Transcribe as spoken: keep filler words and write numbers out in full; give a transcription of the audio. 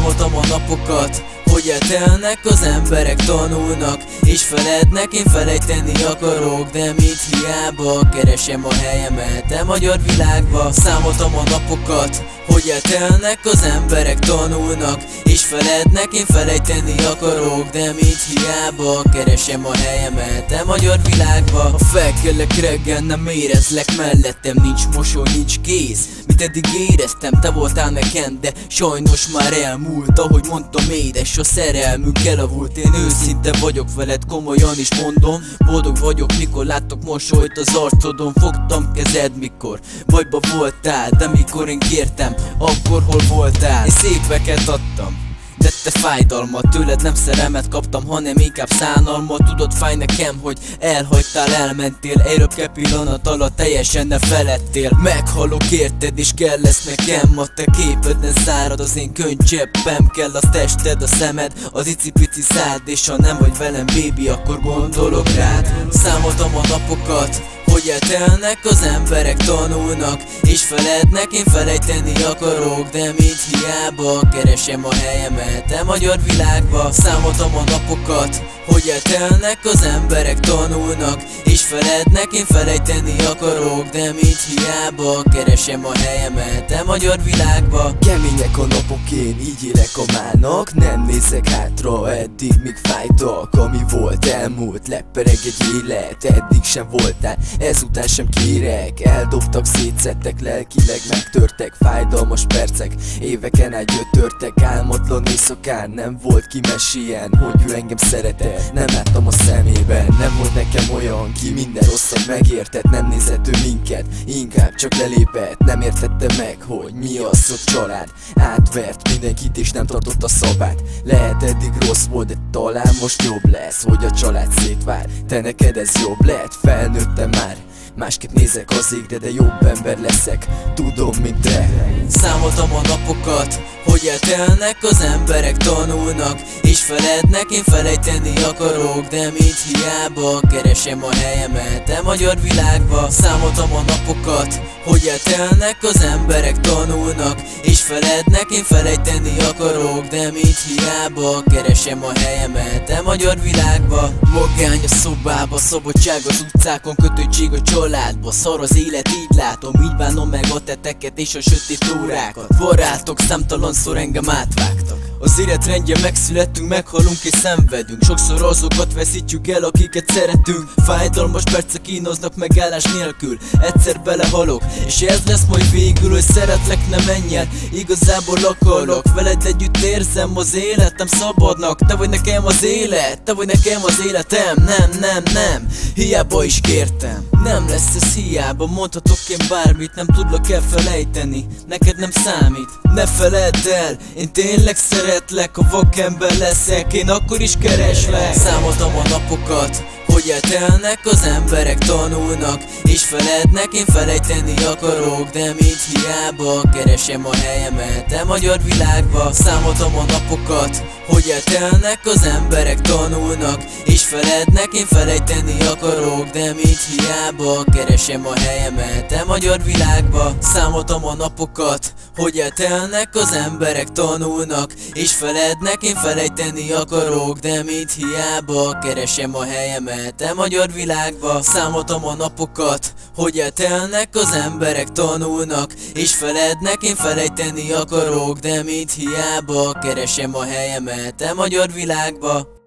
Számoltam a napokat, hogy eltelnek, az emberek tanulnak és felednek, én felejteni akarok, de mit hiába, keresem a helyemet a magyar világba. Számoltam a napokat, hogy eltelnek, az emberek tanulnak és felednek, én felejteni akarok, de mit hiába, keresem a helyemet a magyar világba. Ha felkelek reggel, nem érezlek mellettem, nincs mosoly, nincs kéz, mit eddig éreztem, te voltál nekem, de sajnos már elmúlt. Ahogy mondtam, édes, a szerelmünk elavult. Én őszinte vagyok veled, komolyan is mondom, boldog vagyok, mikor láttok mosolyt az arcodon. Fogtam kezed, mikor bajba voltál, de mikor én kértem, akkor hol voltál? Én szépeket adtam, de te fájdalmat, tőled nem szerelmet kaptam, hanem inkább szánalmat. Tudod, fáj nekem, hogy elhagytál, elmentél, egy röpke pillanat alatt teljesen ne feledtél. Meghalok érted, és kell lesz nekem, a te képeden szárad az én könycseppem. Kell az tested, a szemed, az icipici szád, és ha nem vagy velem, baby, akkor gondolok rád. Számoltam a napokat, hogy eltelnek, az emberek tanulnak és felednek, én felejteni akarok, de mit hiába, keresem a helyemet a magyar világba. Számoltam a napokat, hogy eltelnek, az emberek tanulnak és felednek, én felejteni akarok, de mit hiába, keresem a helyemet a magyar világba. Kemények a napok, én így élek a mának, nem nézek hátra, eddig még fájtak. Ami volt, elmúlt, lepereg egy élet, eddig sem voltál, ezután sem kérek. Eldobtak, szétszettek, lelkileg megtörtek, fájdalmas percek, éveken át gyötörtek. Álmatlan éjszakán nem volt ki meséljen, hogy ő engem szeretett, nem láttam a szemében. Nem volt nekem olyan, ki minden rosszat megértett, nem nézett ő minket, inkább csak lelépett. Nem értette meg, hogy mi az, hogy család. Átvert mindenkit és nem tartott a szabát. Lehet eddig rossz volt, de talán most jobb lesz, hogy a család szétvár. Te neked ez jobb lehet, felnőttem már, másképp nézek az égre, de jobb ember leszek, tudom, mint te. Számoltam a napokat, hogy eltelnek, az emberek tanulnak és felednek, én felejteni akarok, de mit hiába, keresem a helyemet a magyar világba. Számoltam a napokat, hogy eltelnek, az emberek tanulnak és felednek, én felejteni akarok, de mit hiába, keresem a helyemet a magyar világba. Magány a szobába, szabadság az utcákon, kötöttség a családba, szar az élet, így látom, így bánom meg a teteket és a sötét órákat. Barátok számtalanszor engem átvágtak, az élet rendje, megszületünk, meghalunk és szenvedünk. Sokszor azokat veszítjük el, akiket szeretünk. Fájdalmas percek kínoznak megállás nélkül, egyszer belehalok, és ez lesz majd végül, hogy szeretlek, ne menj el. Igazából akarok, veled együtt érzem az életem szabadnak. Te vagy nekem az élet, te vagy nekem az életem. Nem, nem, nem, hiába is kértem, nem lesz ez hiába. Mondhatok én bármit, nem tudlak elfelejteni, neked nem számít. Ne feledd el, én tényleg szeretlek, ha vakember leszek, én akkor is kereslek. Számoltam a napokat, hogy eltelnek, az emberek tanulnak és felednek, én felejteni akarok, de mit hiába, keresem a helyemet a magyar világba. Számoltam a napokat, hogy eltelnek, az emberek tanulnak és felednek, én felejteni akarok, de mit hiába, keresem a helyemet a magyar világba. Számoltam a napokat, hogy eltelnek, az emberek tanulnak és felednek, én felejteni akarok, de mit hiába, keresem a helyemet a magyar világba. Számoltam a napokat, hogy eltelnek, az emberek tanulnak és felednek, én felejteni akarok, de mit hiába, keresem a helyemet a magyar világba.